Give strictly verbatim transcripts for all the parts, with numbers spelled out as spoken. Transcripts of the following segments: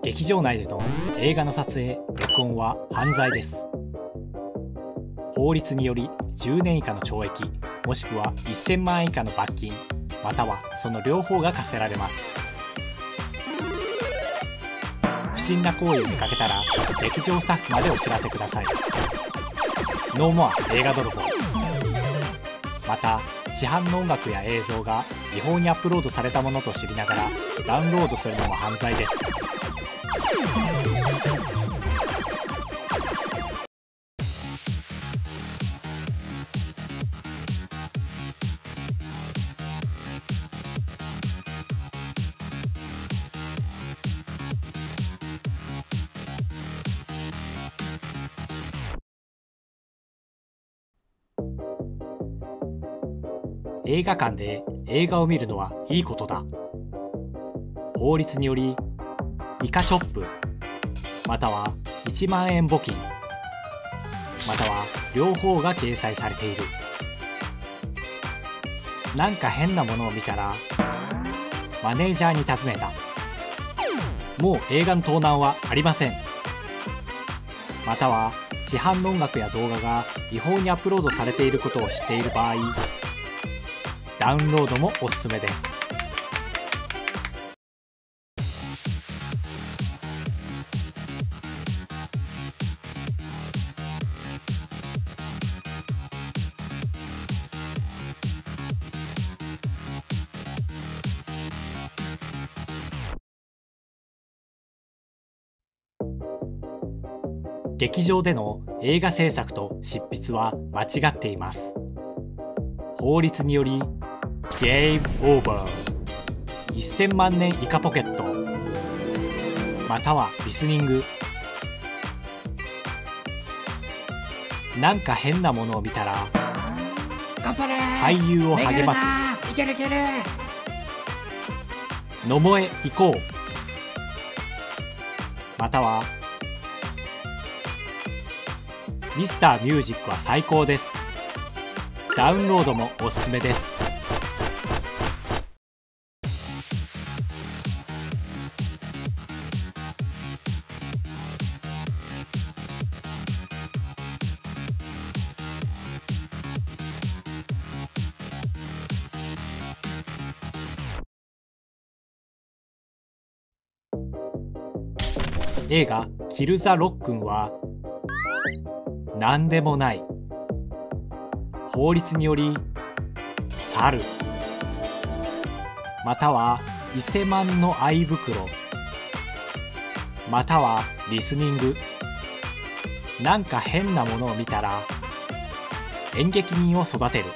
劇場内での映画の撮影・録音は犯罪です。法律によりじゅうねん以下の懲役もしくはせんまんえん以下の罰金またはその両方が科せられます。不審な行為を見かけたら劇場スタッフまでお知らせください。ノーモア映画泥棒。また市販の音楽や映像が違法にアップロードされたものと知りながらダウンロードするのも犯罪です。映画館で映画を見るのはいいことだ。法律によりイカショップまたはいちまんえん募金または両方が掲載されている。なんか変なものを見たらマネージャーに尋ねた。もう映画の盗難はありません。または市販の音楽や動画が違法にアップロードされていることを知っている場合ダウンロードもおすすめです。劇場での映画制作と執筆は間違っています。法律によりゲームオーバーせんまんねん以下ポケットまたはリスニング。なんか変なものを見たら頑張れ俳優を励ますいけるいける野茂へ行こうまたはミスターミュージックは最高です。ダウンロードもおすすめです。映画「キル・ザ・ロックン」は何でもない。法律により猿または伊勢万の愛袋またはリスニング。なんか変なものを見たら演劇人を育てる。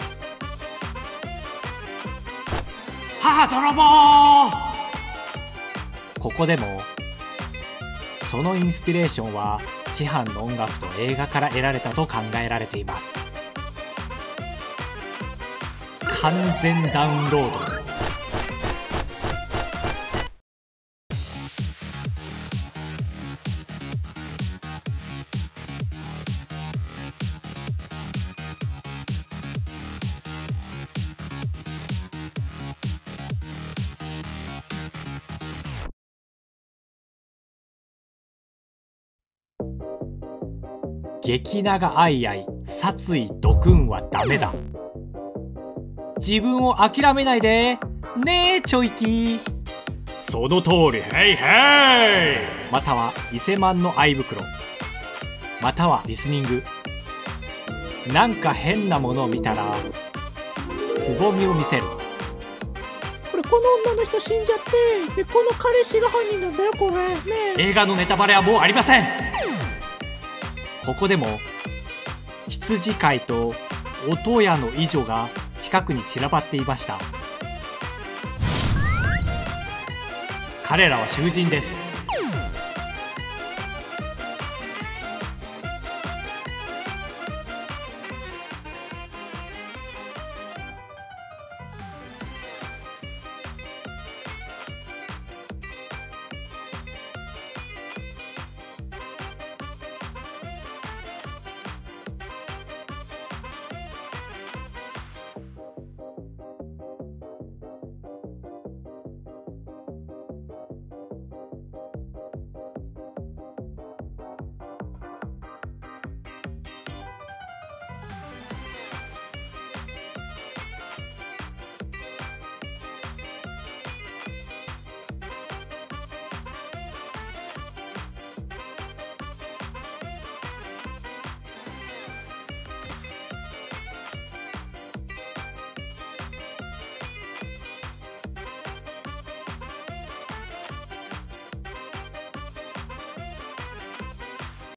母泥棒。ここでもそのインスピレーションは市販の音楽と映画から得られたと考えられています。完全ダウンロード。激長アイアイ殺意ドクンはダメだ。自分を諦めないでねえちょいき。その通りヘイヘイ。または伊勢万の愛袋またはリスニング。なんか変なものを見たらつぼみを見せる。 これこの女の人死んじゃってでこの彼氏が犯人なんだよこれねえ。 映画のネタバレはもうありません。ここでも羊飼いと音屋の異女が近くに散らばっていました。彼らは囚人です。